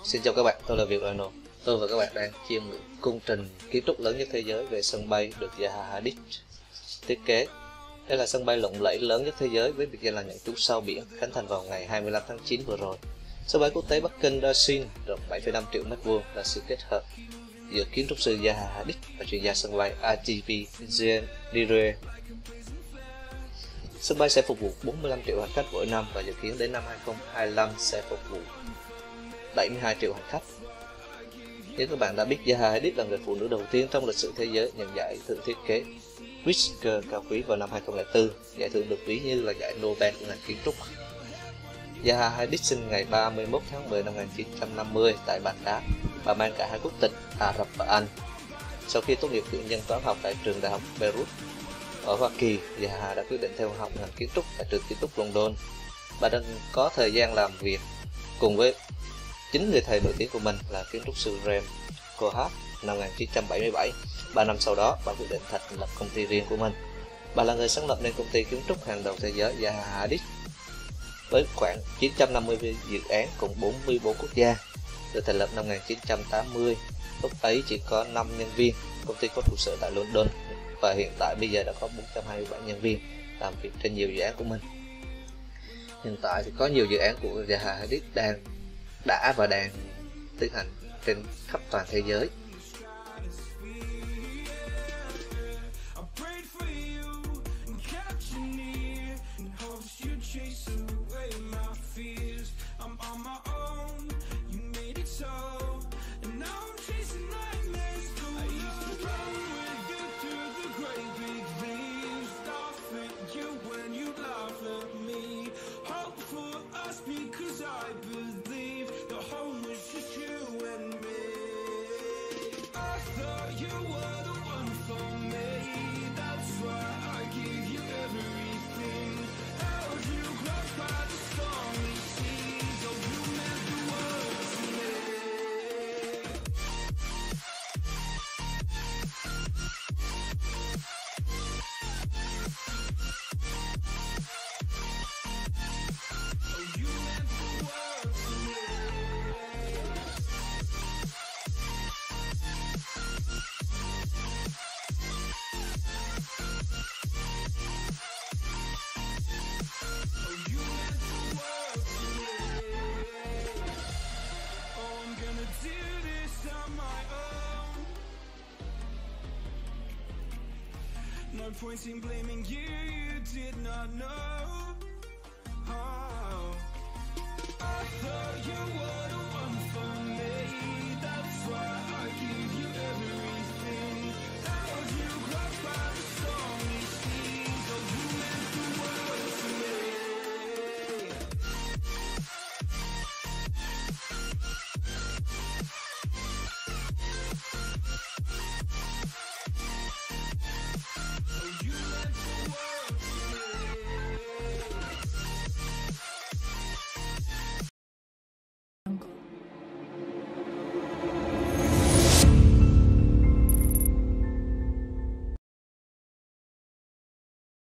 Xin chào các bạn, tôi là Việt Rano. Tôi và các bạn đang chiêm ngưỡng công trình kiến trúc lớn nhất thế giới về sân bay được Zaha Hadid thiết kế. Đây là sân bay lộng lẫy lớn nhất thế giới với biệt danh là nhận trú sao biển, khánh thành vào ngày 25 tháng 9 vừa rồi. Sân bay quốc tế Bắc Kinh Daxing rộng 7,5 triệu m2 là sự kết hợp giữa kiến trúc sư Zaha Hadid và chuyên gia sân bay RGB Jean Dire. Sân bay sẽ phục vụ 45 triệu hành khách mỗi năm và dự kiến đến năm 2025 sẽ phục vụ 72 triệu hành khách. Nếu các bạn đã biết, Zaha Hadid là người phụ nữ đầu tiên trong lịch sử thế giới nhận giải thưởng thiết kế Pritzker cao quý vào năm 2004. Giải thưởng được ví như là giải Nobel của ngành kiến trúc. Zaha Hadid sinh ngày 31 tháng 10 năm 1950 tại Baghdad. Bà mang cả hai quốc tịch Ả Rập và Anh. Sau khi tốt nghiệp cử nhân toán học tại trường đại học Beirut ở Hoa Kỳ, Zaha đã quyết định theo học ngành kiến trúc tại trường kiến trúc London. Bà đang có thời gian làm việc cùng với chính người thầy nổi tiếng của mình là kiến trúc sư Rem Koolhaas năm 1977. 3 năm sau đó, bà quyết định thành lập công ty riêng của mình. Bà là người sáng lập nên công ty kiến trúc hàng đầu thế giới Zaha Hadid với khoảng 950 dự án cùng 44 quốc gia. Được thành lập năm 1980, lúc ấy chỉ có 5 nhân viên. Công ty có trụ sở tại London và hiện tại bây giờ đã có 427 nhân viên làm việc trên nhiều dự án của mình. Hiện tại thì có nhiều dự án của Zaha Hadid đã và đang tiến hành trên khắp toàn thế giới. No point in blaming you, you did not know. Oh, I thought you were